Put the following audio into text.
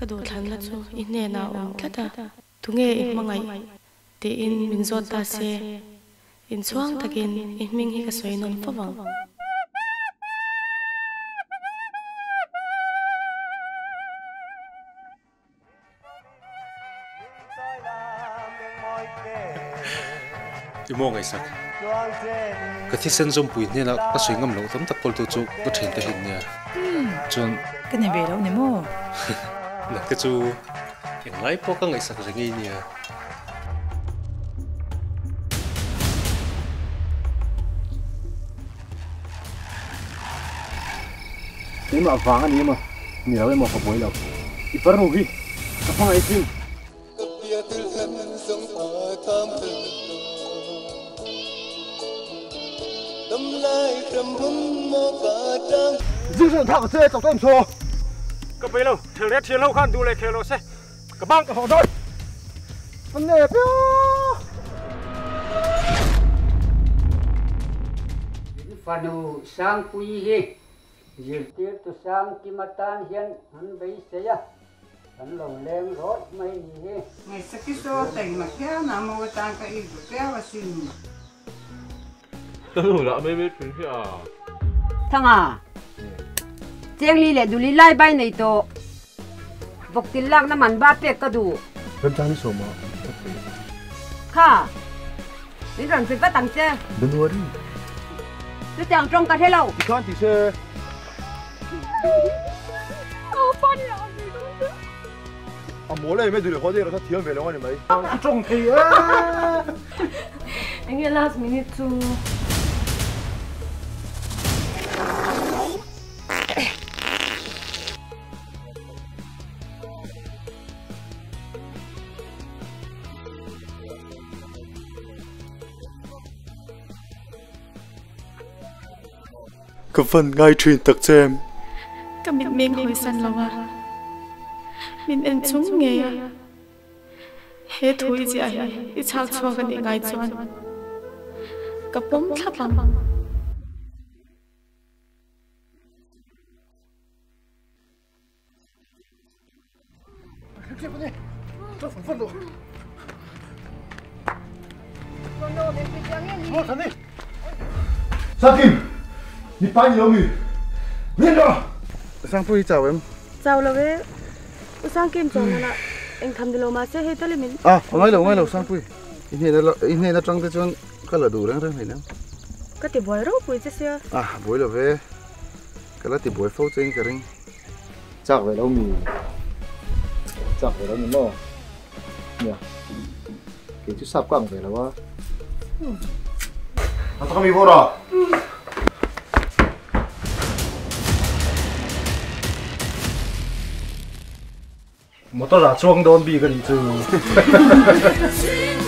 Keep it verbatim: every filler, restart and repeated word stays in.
cái đồ thằng là chú in nè nào ông tất à thu nghe mà ngày để in mình dọn ta xe in xoang ta in in mình hi cái xoay non phá vang imo ngai sak ka thi sen zom pui ne na ka soi ngam lo tam tak kol tu chu ka thin te hin nia chun cái này về đâu nè mô na ka chu en lai po ka ngai sak ringi nia ni ma vang ani ma ni rawe mo khaboi lo ipar mo hi ka phang ai sin dương thằng xe tàu tôm xô cái bây lâu thằng đấy thiên lâu khăn đu lại khéo xe cái băng cái phòng thôi vấn đề béo Fanu sang kui hi Yirtir tu sang kimatan hian han bei seya han lo leng rot mai hi ngày sau khi so thành mà kéo nào mà tan cái ít kéo vào xin tôi đủ đã mấy mấy chuyện kia à thằng à chiang li le du li lai bai nei to vok til lak na man ba pe ka du ren chang ni so ma kha ni ran pe pa tang che đừng worry tu chang trong ka the lo con thì xe à mỗi lần mấy đứa có thể là thắt thiam về lâu anh mấy trong khi á anh nghe last minute chú cái phần ngay truyền tật cho em cái mình miệng hồi săn lâu à mình ăn chúng nghe hết thôi gì ai ít chào chào cái này ngay chọn cái bóng thắp bằng Sang Kim, đi bao nhiêu người? Lên rồi. Sang Pui chào em. chào lâu đấy, Sang Kim chào nè, anh thầm đi lâu mà sẽ hết tới mình. À, ngay lâu ngay lâu Sang Pui. In này là in này là trong cái chuyện cái là đủ đấy đấy này nè. Cái tiền bồi đâu bồi chứ xưa. À, bồi là về. Cái là tiền bồi phâu trên cái ring. Chắc về đâu mình. Chắc về đâu mình lo. Nhỉ. Cái chú sắp quăng về là quá. 아, 잠깐 입어라. một tao là chuông đôn bị cái gì chứ